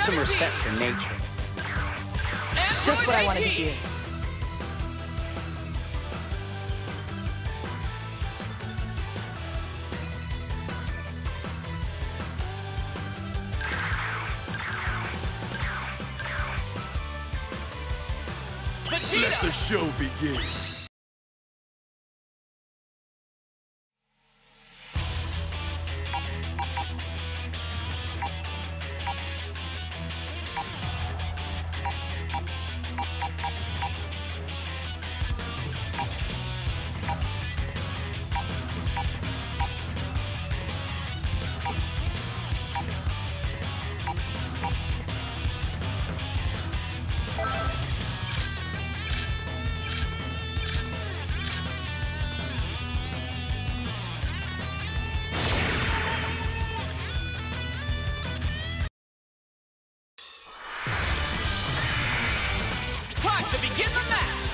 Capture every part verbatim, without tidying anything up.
some respect for nature. Just what I wanted to hear. Let the show begin. Time to begin the match!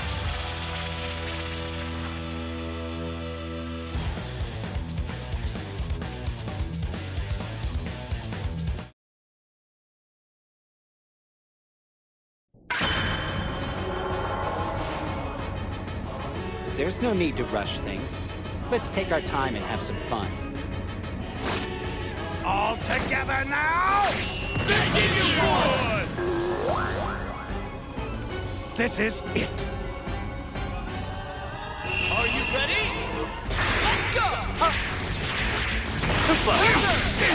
There's no need to rush things. Let's take our time and have some fun. All together now! Begin you would! This is it. Are you ready? Let's go! Too slow. Where you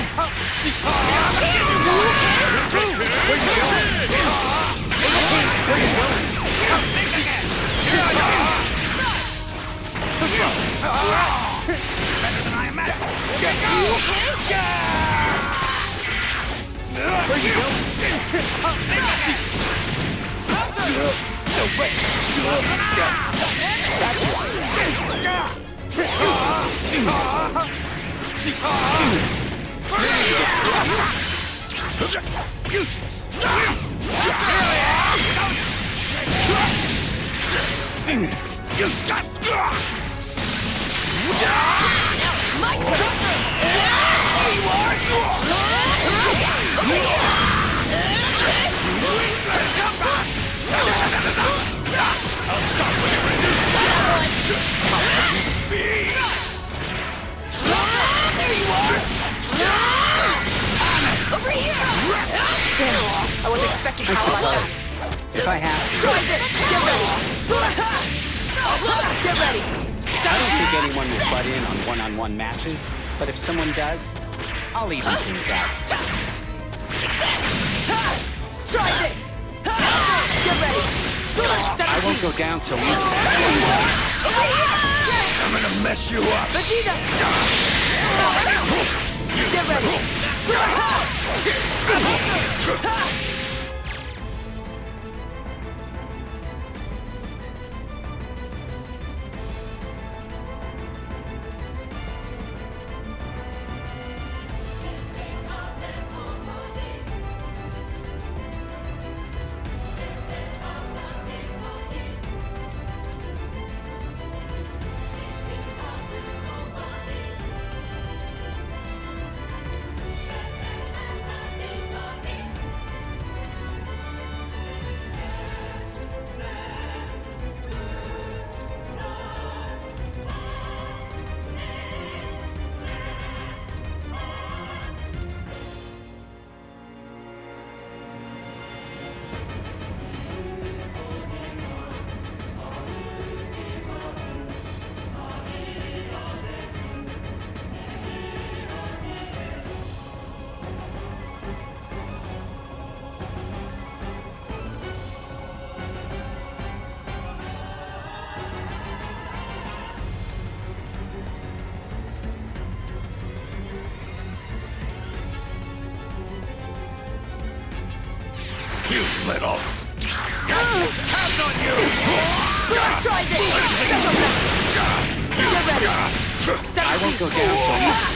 Too slow. Better than I imagined. Where you go? No way. That's it. Useless. You got. My turn! There you are! I'll stop when you reduce That one! speed. There you are! Over here! Damn, I wasn't expecting I power like that. suppose. If I have to. Try this! Get ready! Get ready! I don't think anyone will butt in on one-on-one matches, but if someone does, I'll even things out. Try this! Get ready! I won't go down so easy. I'm gonna mess you up. Vegeta! Get ready! You little. Gotcha. Count on you. So I tried this! Jump up now! Get ready! I won't go down so easy.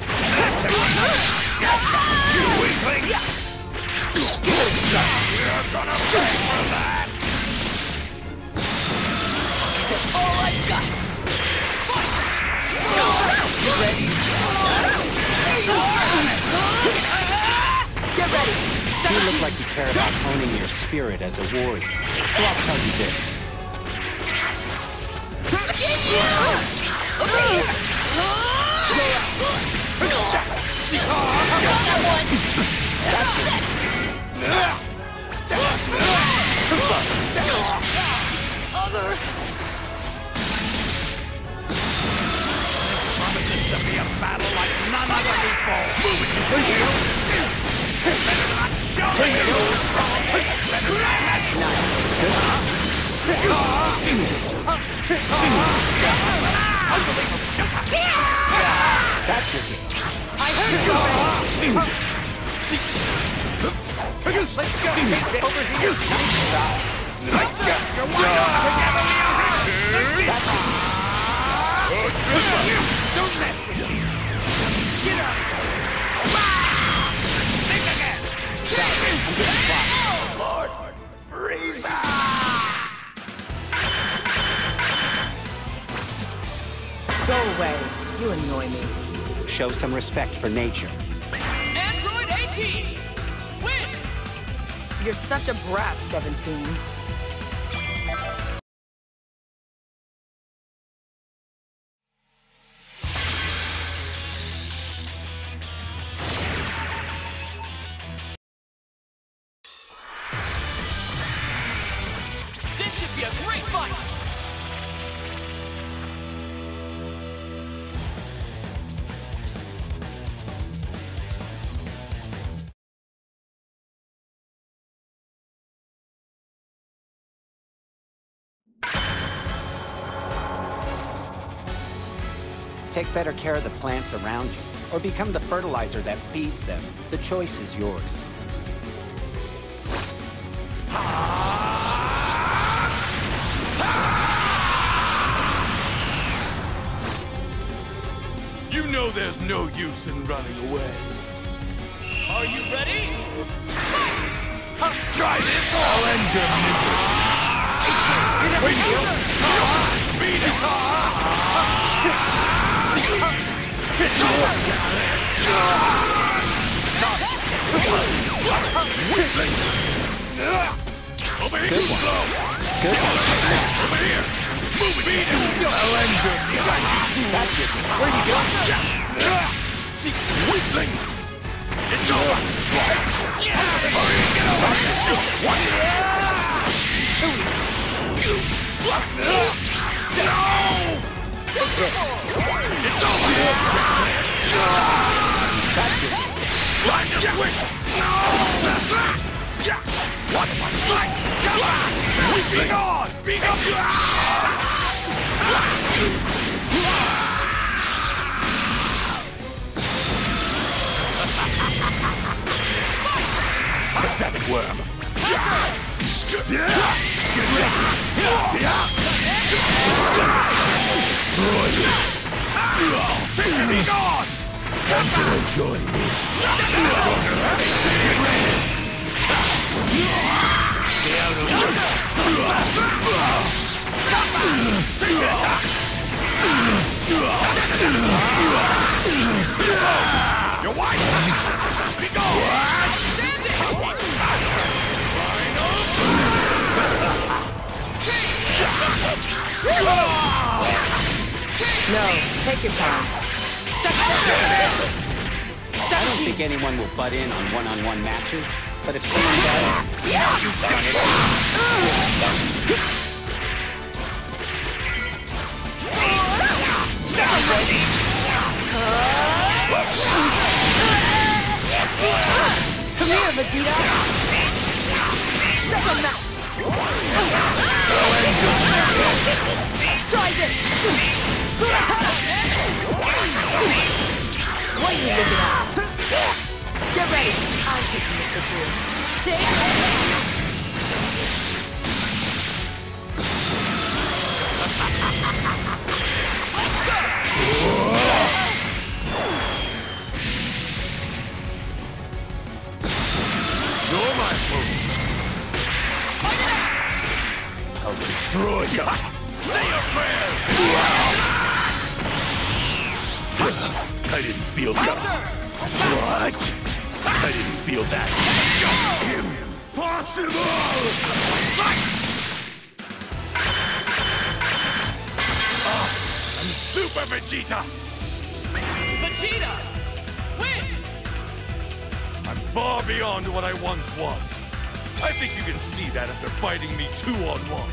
Gotcha. You weakling. Good shot. You're gonna pay for that. All I've got! You ready? Get ready! Set You look like you care about honing your spirit as a warrior. So I'll tell you this. Skin you! Over here! Another one! That's it. Other! This promises to be a battle like none other before. Move it to the heel. Better not show me you. Better not match. That's your game. I heard you say. Let's go. Take it over here. Nice try. Let's go. You're one up together. That's it. Don't mess with me. Get out. Think again. Sorry, I'm getting sloppy. Lord, Frieza. Go away. You annoy me. Show some respect for nature. Android eighteen! Win! You're such a brat, seventeen. This should be a great fight! Take better care of the plants around you, or become the fertilizer that feeds them. The choice is yours. You know there's no use in running away. Are you ready? Try this. I'll end your misery. Wait, beat it. It's over. Over here. Too slow. Good one. Over here. Move it. Beat it. I'll end your misery. That's your game. Where you go? See, weakling. It's over. Right. Hurry, get over here. What? No! Take it. It's over. That's your game. Time to switch. No! What was that? Come on! Be gone! Be Pathetic worm. Destroy you. Take me, be gone! I'm gonna enjoy this. Stay out of sight. Take the attack. Your wife. Be gone. Outstanding. No, take your time. I don't think anyone will butt in on one-on-one matches, but if someone does, You've done it. Come here, Vegeta. Shut your mouth. Try this. What are you looking at? Get ready. I'm taking this with you. Take this. Let's go! You're my fool. I'll destroy you. Say your prayers. I didn't feel that. What? I didn't feel that. Impossible! Out of my sight! Ah, I'm Super Vegeta! Vegeta! Win! I'm far beyond what I once was. I think you can see that after fighting me two on one.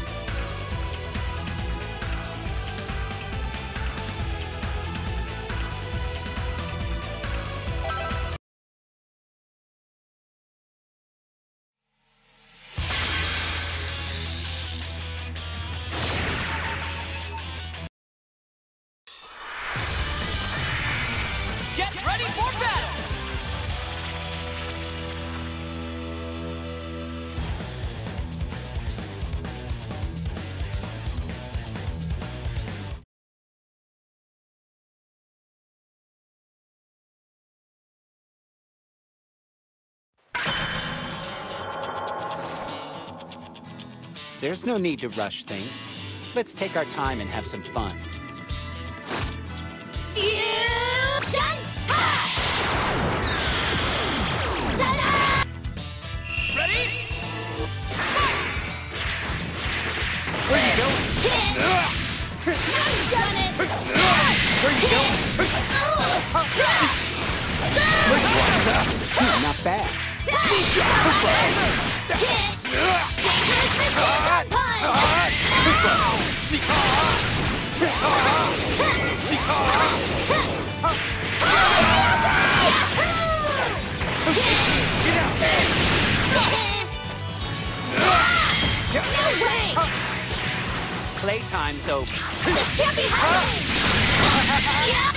Get ready for battle! There's no need to rush things. Let's take our time and have some fun. Fusion! Ha! Ta-da! Ready? Where you going? Hit! Done it! Where you going? Hmm, not bad. Hit! Dangerous missile! Punch! Too slow. Get out. No way! Playtime's over. This can't be happening! Yeah!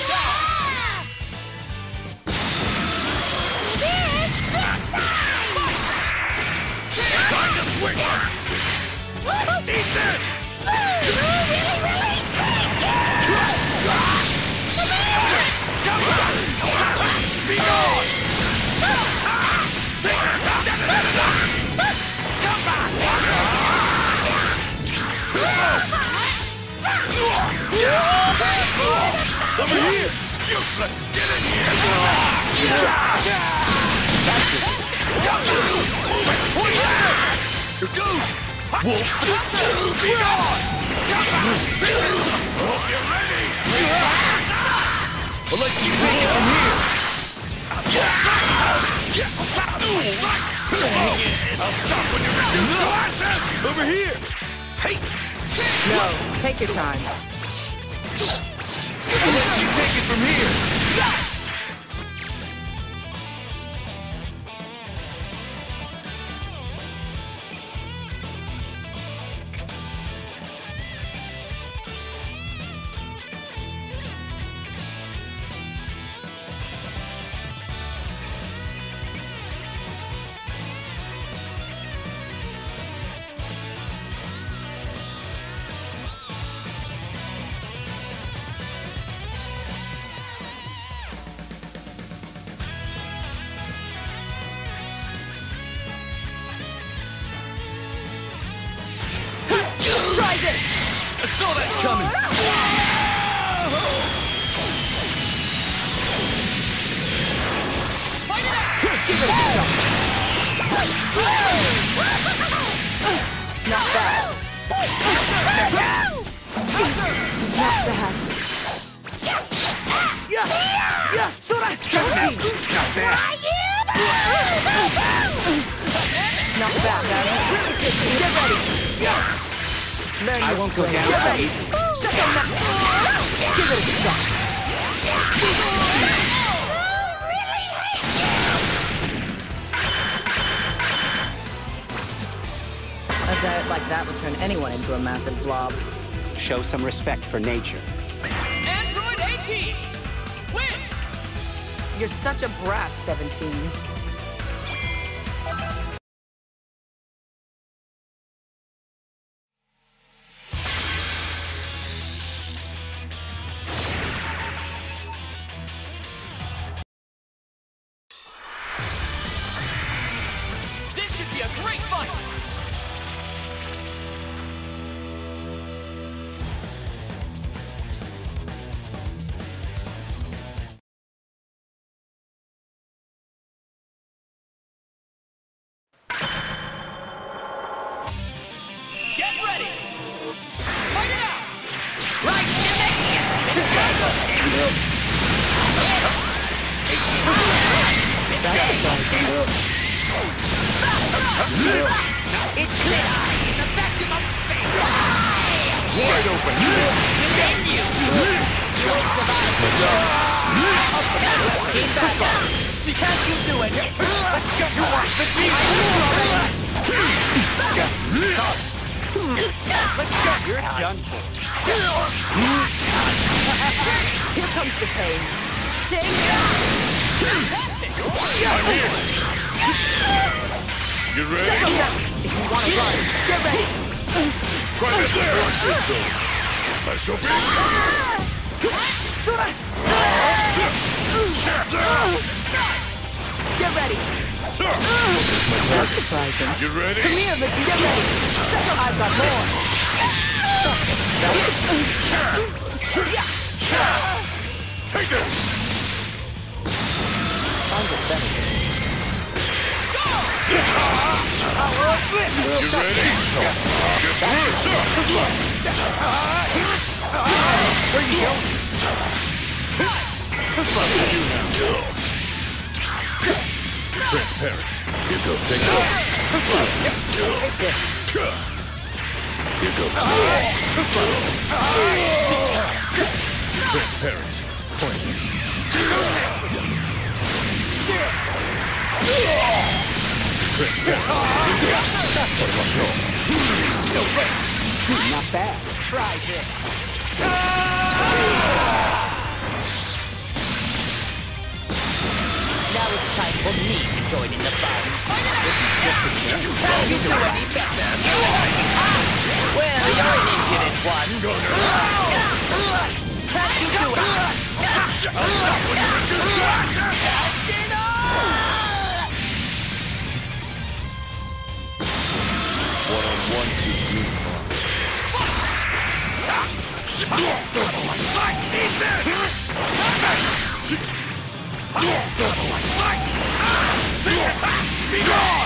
This time! Time to switch! Eat this! Really, really? Be gone! Take your time! Come back! Over here! Useless! Get in here! That's it. Here goes! Wolf! Be gone! Hope you're ready! I'll let you take it from here! I'll stop when you're reduced to ashes! Over here! Hey! No, take your time. I'll let you take it from here! Try this! I saw that coming! Fight it out! Give it a shot. Not bad. Not bad. Yeah! Yeah! Sora! seventeen! Not bad! Not bad, man. Get ready! Yeah! There you I won't go down Get so ready. easily. Shut your mouth! Give it a shot! A diet like that would turn anyone into a massive blob. Show some respect for nature. Android eighteen! Win! You're such a brat, seventeen. This should be a great fight! That's surprising. It's clear. In the vacuum of space. Wide open. Within you. You won't survive. Keep back. See, can't you do it? Let's go. You want the team? Let's go. You're done for. Here comes the pain. Take it. Fantastic! I'm here. You ready? Check them out. If you want to run, get ready. Try that there. Special beam. Sora. Get ready. That's surprising. You ready? Come here, Vegeta. Get ready. Check them. I've got more. Take it. Time to settle this. You ready? Where you going? Too slow. To you now. Transparent. Here go. Take it. Too slow. Take this. Here goes. Too slow. Transparent. Points. Transparent. Not bad. Try this. Now it's time for me to join in the fun. This is just a game. Can't you do any better? Well, you're an impudent one. Can't you do it? One-on-one suits me fine. Eat this! Take it back! Be gone!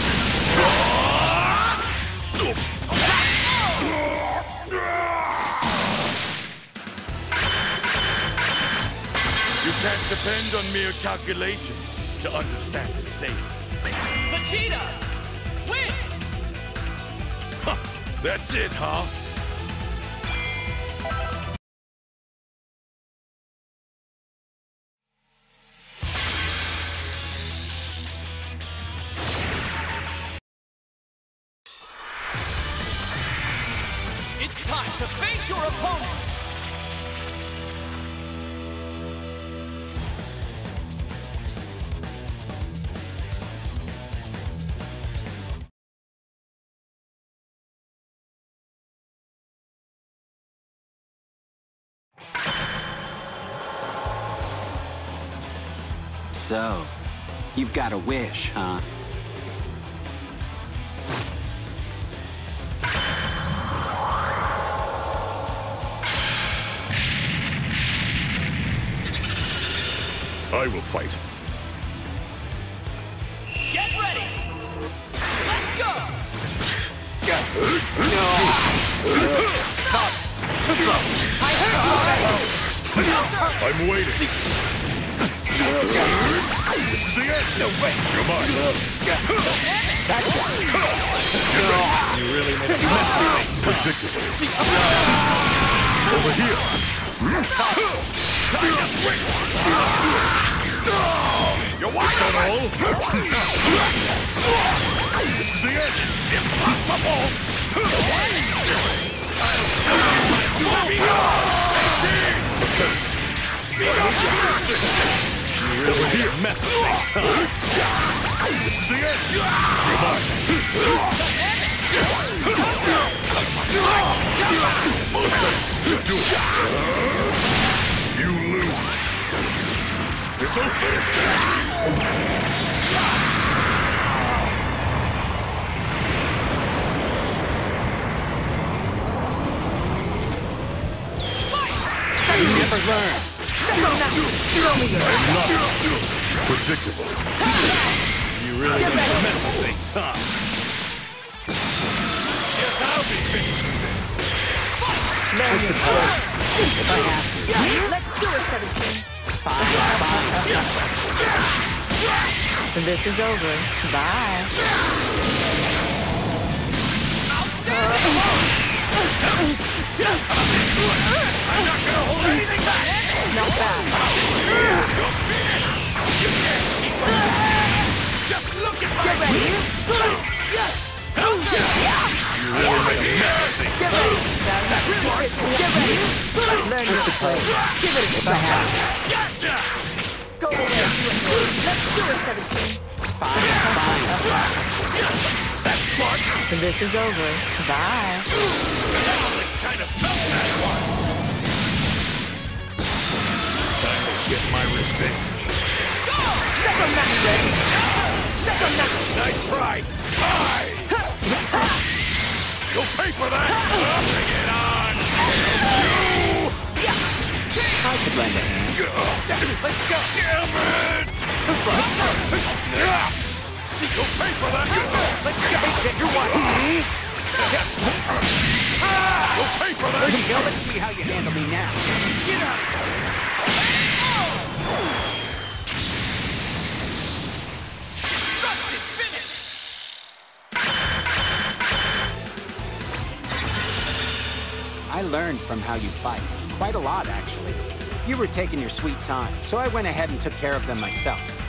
You can't depend on mere calculations to understand the same. Vegeta! Win! Huh, that's it, huh? It's time to face your opponent! So, you've got a wish, huh? I will fight. Get ready! Let's go! Too slow. I heard you say. I'm waiting. This is the end. No way. You're mine. Gotcha. You really made me mess with things. Predictable. Over here. You want that all? This is the end. Impossible. I'll show you my You really here mess with things, huh? This is the end. You're mine. Do it. You lose. This'll finish things. You never learn. Check them now. Show me your Predictable. You really Get ready. mess with things, huh? Guess I'll be finishing this. Learn your suppose. place. If I have to. Let's do it, seventeen. Fine, fine. This is over. Bye. I'm not gonna hold anything back! Not bad. You're finished! You can't keep up! Just look at my Get ready. You really made a mess of things! Get ready. That's smart. Get ready. Learn your place. Give it a If I shot. have to. Gotcha! Go away, you and me. Let's do it, seventeen. Fine, fine. That's smart! This is over. Bye. Actually kind of felt that one! Time to get my revenge. Shakonaki ready. Shakonaki. Nice try! Bye! You'll pay for that! Bring it on! I could lend a hand. Let's go! Damn it! Too slow! You'll pay for that! Let's go! Get your wife! You'll pay for that! There you go. Let's see how you handle me now. Get out! Destructive finish! I learned from how you fight. Quite a lot, actually. You were taking your sweet time, so I went ahead and took care of them myself.